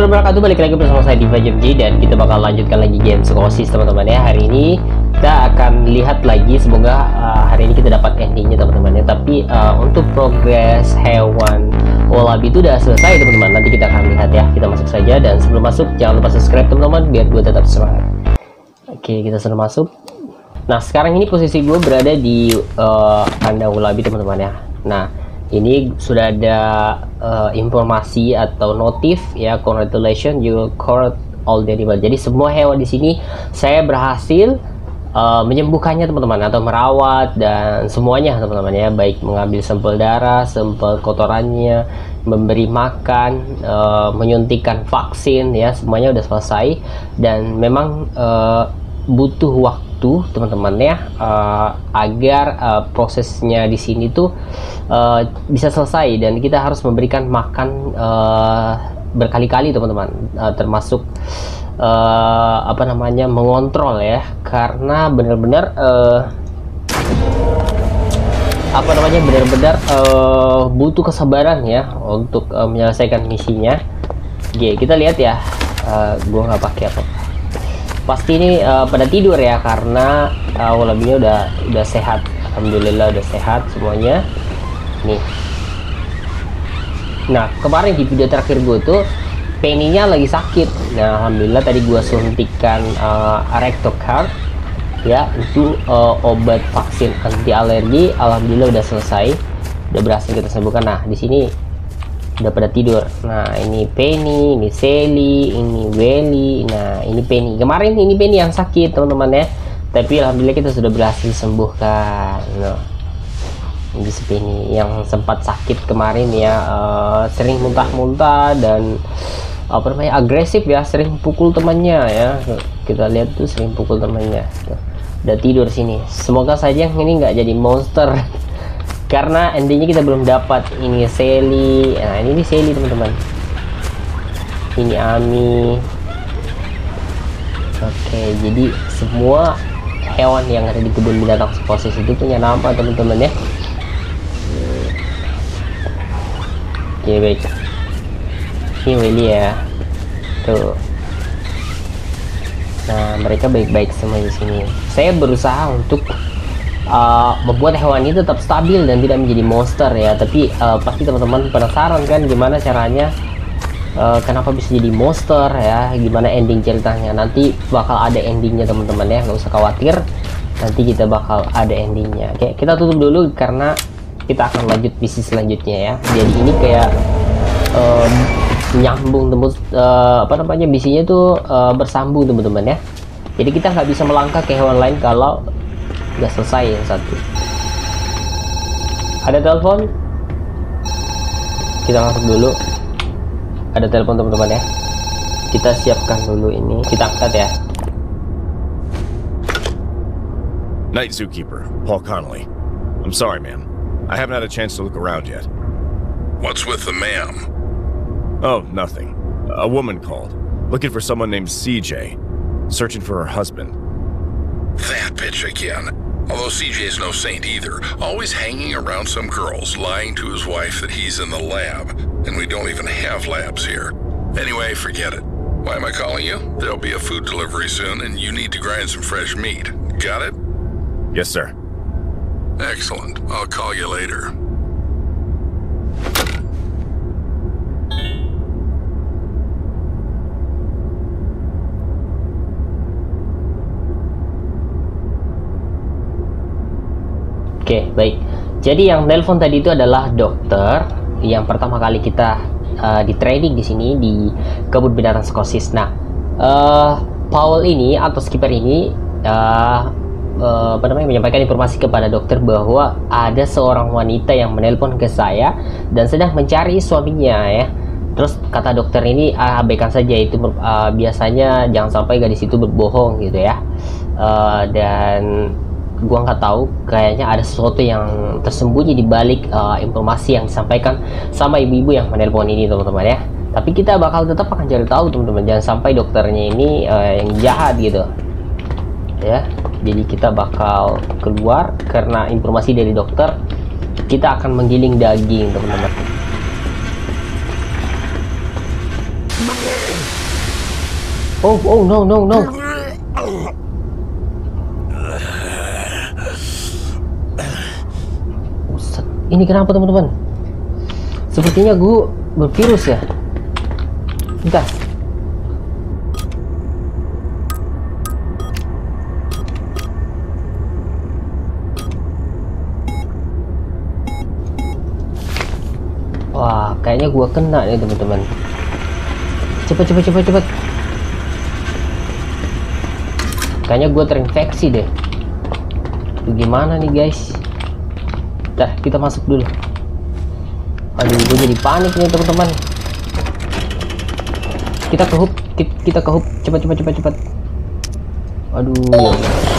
Assalamualaikum warahmatullahi wabarakatuh. Balik lagi bersama saya Diva JMJ dan kita bakal lanjutkan lagi game Psychosis teman-teman ya. Hari ini kita akan lihat lagi, semoga hari ini kita dapat endingnya teman-teman ya. Tapi untuk progres hewan Wallaby itu udah selesai teman-teman. Nanti kita akan lihat ya. Kita masuk saja, dan sebelum masuk jangan lupa subscribe teman-teman biar gue tetap semangat. Oke, kita sudah masuk. Nah, sekarang ini posisi gue berada di kandang Wallaby teman-teman ya. Nah, ini sudah ada informasi atau notif ya, congratulations you caught all the animal. Jadi semua hewan di sini saya berhasil menyembuhkannya teman-teman, atau merawat dan semuanya teman-teman ya, baik mengambil sampel darah, sampel kotorannya, memberi makan, menyuntikkan vaksin ya, semuanya udah selesai. Dan memang butuh waktu teman-teman ya, agar prosesnya di sini tuh bisa selesai, dan kita harus memberikan makan berkali-kali teman-teman, termasuk apa namanya, mengontrol ya, karena benar-benar apa namanya, benar-benar butuh kesabaran ya untuk menyelesaikan misinya. Oke, kita lihat ya. Gua nggak pakai apa, pasti ini pada tidur ya, karena Wallaby-nya udah sehat, alhamdulillah udah sehat semuanya nih. Nah, kemarin di video terakhir gue tuh Penny-nya lagi sakit. Nah, alhamdulillah tadi gue suntikan Rectocard ya, itu obat vaksin anti alergi. Alhamdulillah udah selesai, udah berhasil kita sembuhkan. Nah, di sini udah pada tidur. Nah, ini Penny, ini Sally, ini Welly. Nah, ini Penny. Kemarin ini Penny yang sakit teman-teman ya, tapi alhamdulillah kita sudah berhasil sembuhkan. Nah, ini si Penny yang sempat sakit kemarin ya, sering muntah-muntah dan apa namanya, agresif ya, sering pukul temannya ya. Kita lihat tuh sering pukul temannya. Udah tidur sini. Semoga saja ini nggak jadi monster. Karena endingnya kita belum dapat. Ini Sally, nah ini Sally teman-teman, ini Ami. Oke, jadi semua hewan yang ada di kebun binatang Psychosis itu punya nama teman-teman ya. Oke, baik. Ini Willy ya, tuh. Nah, mereka baik-baik semua di sini. Saya berusaha untuk membuat hewan ini tetap stabil dan tidak menjadi monster ya, tapi pasti teman-teman penasaran kan gimana caranya, kenapa bisa jadi monster ya, gimana ending ceritanya. Nanti bakal ada endingnya teman-teman ya, nggak usah khawatir, nanti kita bakal ada endingnya. Oke, kita tutup dulu karena kita akan lanjut misi selanjutnya ya. Jadi ini kayak nyambung tembus, apa namanya, misinya tuh bersambung teman-teman ya. Jadi kita nggak bisa melangkah ke hewan lain kalau udah selesai yang satu. Ada telepon, kita masuk dulu. Ada telepon teman-teman ya, kita siapkan dulu ini, kita angkat ya. Night Zookeeper, Paul Connolly. I'm sorry, ma'am. I haven't had a chance to look around yet. What's with the ma'am? Oh, nothing. A woman called, looking for someone named CJ, searching for her husband. That bitch again. Although CJ's no saint either, always hanging around some girls, lying to his wife that he's in the lab, and we don't even have labs here. Anyway, forget it. Why am I calling you? There'll be a food delivery soon, and you need to grind some fresh meat. Got it? Yes, sir. Excellent. I'll call you later. Oke, baik. Jadi yang telepon tadi itu adalah dokter yang pertama kali kita di training di sini di kebun binatang Psychosis. Nah, Paul ini atau skipper ini apa namanya, menyampaikan informasi kepada dokter bahwa ada seorang wanita yang menelpon ke saya dan sedang mencari suaminya ya. Terus kata dokter ini, abaikan saja itu, biasanya jangan sampai gadis itu berbohong gitu ya. Dan gua nggak tahu, kayaknya ada sesuatu yang tersembunyi di balik informasi yang disampaikan sama ibu-ibu yang menelpon ini teman-teman ya. Tapi kita bakal tetap akan cari tahu teman-teman, jangan sampai dokternya ini yang jahat gitu ya. Jadi kita bakal keluar karena informasi dari dokter, kita akan menggiling daging teman-teman. Oh no no no. Buset. Ini kenapa teman-teman? Sepertinya gue bervirus ya. Bentar. Wah, kayaknya gua kena nih teman-teman. Cepet. Kayaknya gua terinfeksi deh. Itu gimana nih guys? Dah, kita masuk dulu. Aduh, gue jadi panik nih teman-teman. Kita ke hub, cepat. Aduh.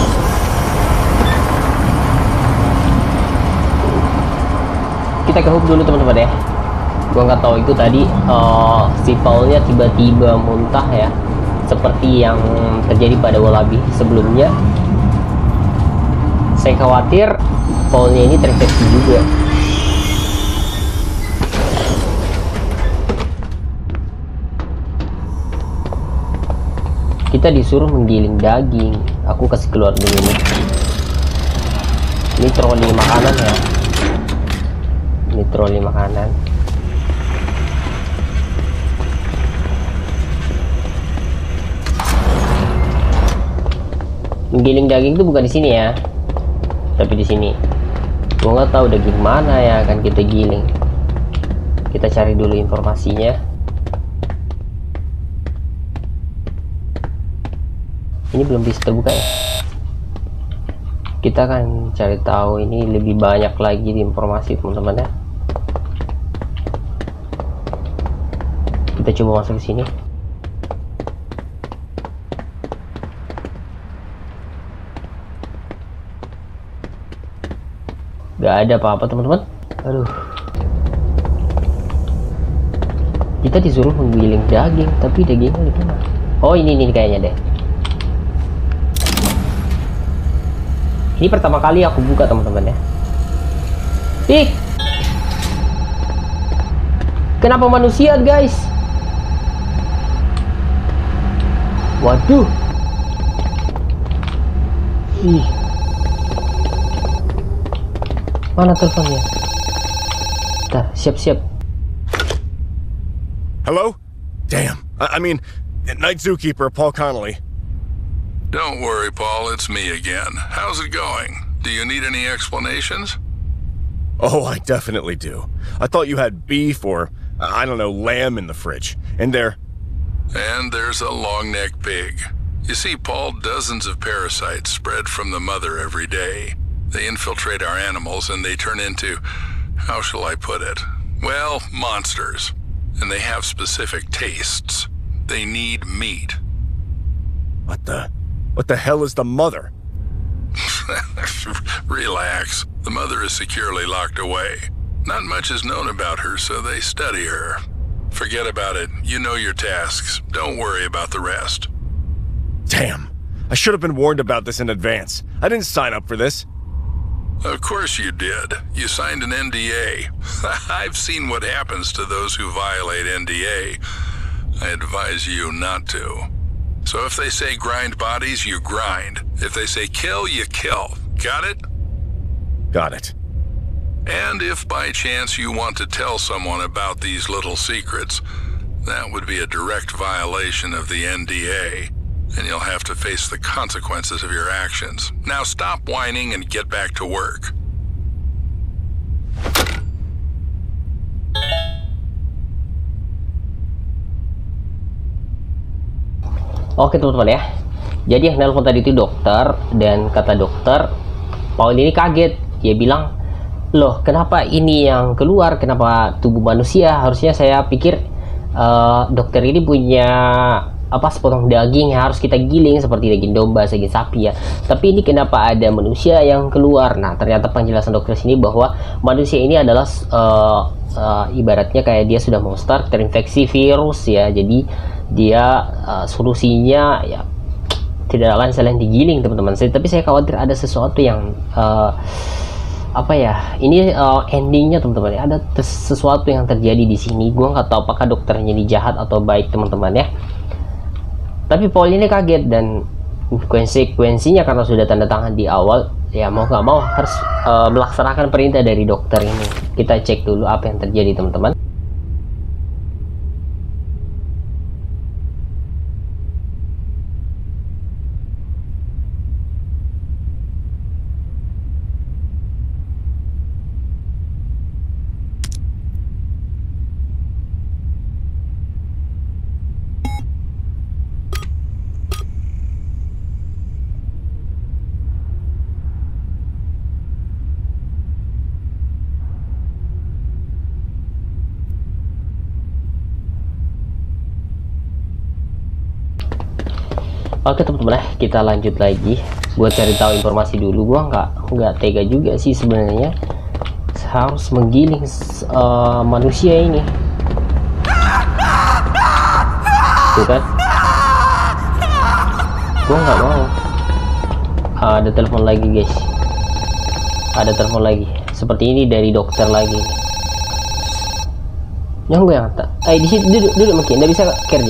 Kita ke hub dulu teman-teman ya. Gua nggak tahu itu tadi si Paulnya tiba-tiba muntah ya, seperti yang terjadi pada Wallaby sebelumnya. Saya khawatir Paulnya ini terinfeksi juga. Kita disuruh menggiling daging. Aku kasih keluar dulu nih. Ini troli makanan ya. Ini troli makanan. Menggiling daging itu bukan di sini ya, tapi di sini. Gua nggak tahu daging mana ya akan kita giling. Kita cari dulu informasinya. Ini belum bisa terbuka ya. Kita akan cari tahu ini lebih banyak lagi di informasi teman-teman ya. Kita coba masuk ke sini. Gak ada apa-apa teman-teman. Aduh. Kita disuruh menggiling daging, tapi dagingnya di mana? Oh ini kayaknya deh. Ini pertama kali aku buka teman-teman ya. Ih, kenapa manusia guys? Waduh. Ih. Mana teleponnya? Bentar, siap-siap. Hello? Damn. I mean, Night Zookeeper Paul Connolly. Don't worry, Paul, it's me again. How's it going? Do you need any explanations? Oh, I definitely do. I thought you had beef or, I don't know, lamb in the fridge. And there's a long-necked pig. You see, Paul, dozens of parasites spread from the mother every day. They infiltrate our animals and they turn into, how shall I put it? Well, monsters. And they have specific tastes. They need meat. What the hell is the mother? Relax. The mother is securely locked away. Not much is known about her, so they study her. Forget about it. You know your tasks. Don't worry about the rest. Damn. I should have been warned about this in advance. I didn't sign up for this. Of course you did. You signed an NDA. I've seen what happens to those who violate NDA. I advise you not to. So if they say grind bodies, you grind. If they say kill, you kill. Got it? Got it. And if by chance you want to tell someone about these little secrets, that would be a direct violation of the NDA. And you'll have to face the consequences of your actions. Now stop whining and get back to work. Oke teman-teman ya. Jadi yang nelpon tadi itu dokter, dan kata dokter, Paul ini kaget. Dia bilang, loh kenapa ini yang keluar, kenapa tubuh manusia? Harusnya saya pikir dokter ini punya sepotong daging yang harus kita giling seperti daging domba, daging sapi ya. Tapi ini kenapa ada manusia yang keluar? Nah ternyata penjelasan dokter sini bahwa manusia ini adalah ibaratnya kayak dia sudah monster terinfeksi virus ya. Jadi dia solusinya ya tidak lain selain digiling teman-teman. Tapi saya khawatir ada sesuatu yang ini endingnya teman-teman ya, ada sesuatu yang terjadi di sini. Gua nggak tahu apakah dokternya ini jahat atau baik teman-teman ya. Tapi Paul ini kaget dan konsekuensinya karena sudah tanda tangan di awal, ya mau nggak mau harus melaksanakan perintah dari dokter ini. Kita cek dulu apa yang terjadi teman-teman. Oke teman-teman, kita lanjut lagi. Gue cari tahu informasi dulu. Gue nggak tega juga sih sebenarnya harus menggiling manusia ini. Tuh kan? Gue nggak mau. Ada telepon lagi guys. Ada telepon lagi. Seperti ini dari dokter lagi. Yang gue yang tak. Di situ duduk mungkin. Nggak bisa kerja.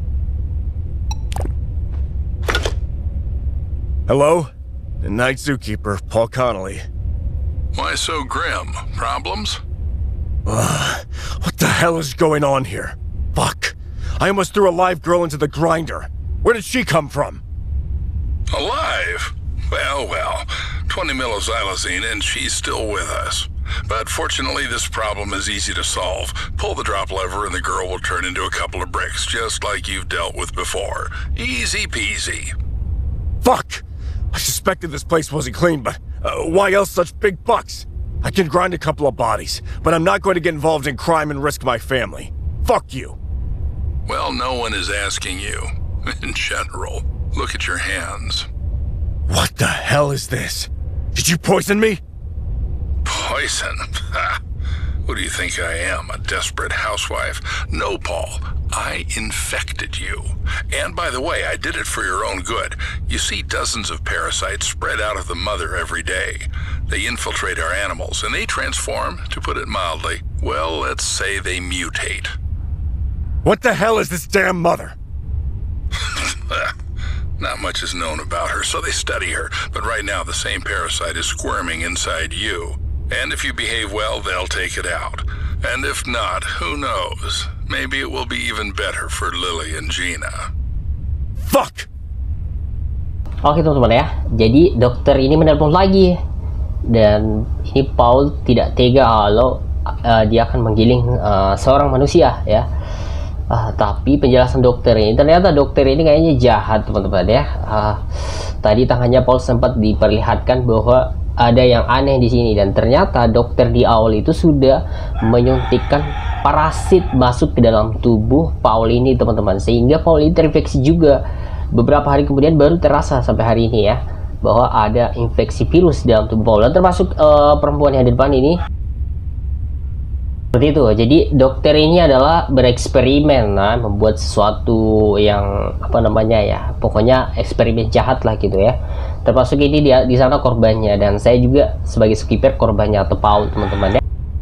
Hello? The Night Zookeeper, Paul Connolly. Why so grim? Problems? What the hell is going on here? Fuck. I almost threw a live girl into the grinder. Where did she come from? Alive? Well, 20 millixylazine and she's still with us. But fortunately, this problem is easy to solve. Pull the drop lever and the girl will turn into a couple of bricks, just like you've dealt with before. Easy peasy. Fuck! I suspected this place wasn't clean, but why else such big bucks? I can grind a couple of bodies, but I'm not going to get involved in crime and risk my family. Fuck you. Well, no one is asking you. In general, look at your hands. What the hell is this? Did you poison me? Poison? Ha! Who do you think I am, a desperate housewife? No, Paul. I infected you. And by the way, I did it for your own good. You see dozens of parasites spread out of the mother every day. They infiltrate our animals, and they transform, to put it mildly. Well, let's say they mutate. What the hell is this damn mother? Not much is known about her, so they study her. But right now, the same parasite is squirming inside you. And if you behave well, they'll take it out. And if not, who knows? Maybe it will be even better for Lily and Gina. Fuck! Oke teman-teman ya, jadi dokter ini menelpon lagi. Dan ini Paul tidak tega kalau dia akan menggiling seorang manusia ya. Tapi penjelasan dokter ini, ternyata dokter ini kayaknya jahat teman-teman ya. Tadi tangannya Paul sempat diperlihatkan bahwa ada yang aneh di sini, dan ternyata dokter di awal itu sudah menyuntikkan parasit masuk ke dalam tubuh Paul ini teman-teman, sehingga Paul ini terinfeksi juga. Beberapa hari kemudian baru terasa sampai hari ini ya bahwa ada infeksi virus di dalam tubuh Paul, dan termasuk perempuan yang ada di depan ini. Seperti itu. Jadi dokter ini adalah bereksperimen, membuat sesuatu yang apa namanya ya, pokoknya eksperimen jahat lah gitu ya. Termasuk ini dia di sana korbannya, dan saya juga sebagai zookeeper korbannya atau Paul teman-teman ya.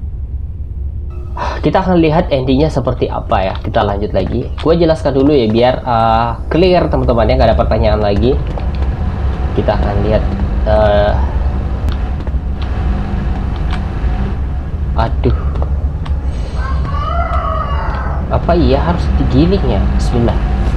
Kita akan lihat endingnya seperti apa ya. Kita lanjut lagi. Gue jelaskan dulu ya biar clear teman-teman ya, nggak ada pertanyaan lagi. Kita akan lihat. Aduh. Apa iya harus digiling ya? Bismillah.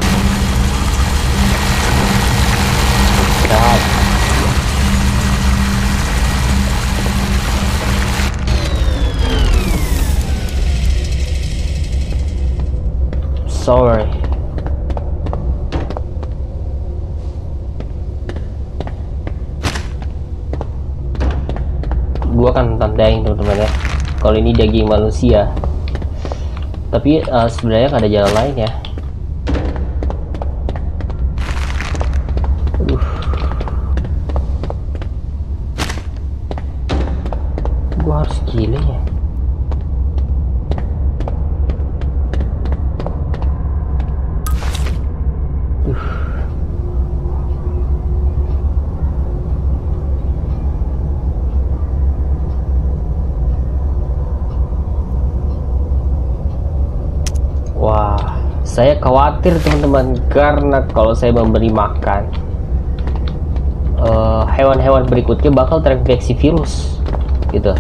Sorry. Gua akan tandain teman-teman ya, kalau ini daging manusia. Tapi sebenarnya nggak ada jalan lain ya. Gua harus giling ya. Saya khawatir teman-teman, karena kalau saya memberi makan hewan-hewan berikutnya bakal terinfeksi virus gitu.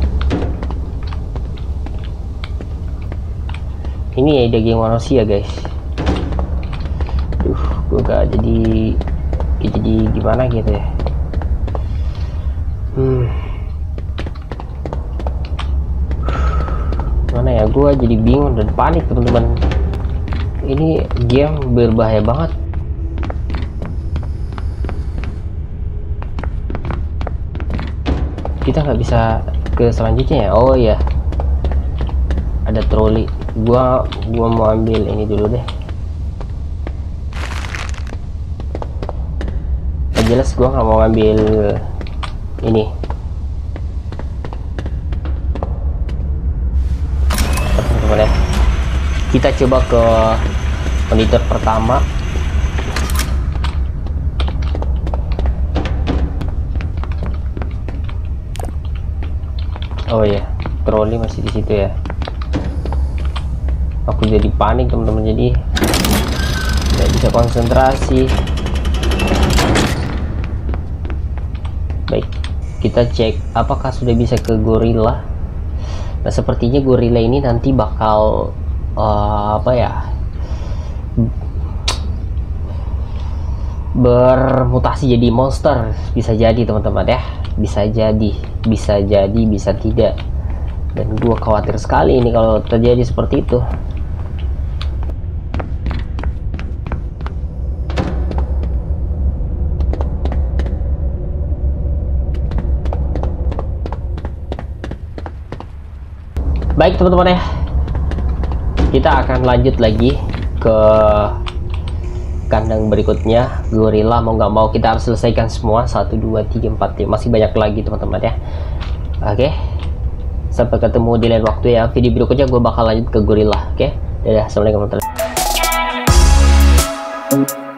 Ini ya daging manusia guys. Gue gak jadi gimana gitu ya. Mana ya, gue jadi bingung dan panik teman-teman. Ini game berbahaya banget. Kita nggak bisa ke selanjutnya ya. Oh ya, ada troli. Gua mau ambil ini dulu deh. Jelas gua nggak mau ambil ini. Teman-teman ya, kita coba ke monitor pertama. Oh ya, troli masih di situ ya. Aku jadi panik teman-teman, jadi nggak bisa konsentrasi. Baik, kita cek apakah sudah bisa ke gorila. Nah, sepertinya gorila ini nanti bakal apa ya, bermutasi jadi monster. Bisa jadi teman-teman ya, bisa jadi, bisa tidak. Dan gua khawatir sekali ini kalau terjadi seperti itu. Baik teman-teman ya, kita akan lanjut lagi ke kandang berikutnya. Gorila mau nggak mau kita harus selesaikan semua. 1, 2, 3, 4, 5. Masih banyak lagi teman-teman ya. Oke, sampai ketemu di lain waktu ya. Video berikutnya gue bakal lanjut ke gorila. Oke, dadah, assalamualaikum warahmatullahi wabarakatuh.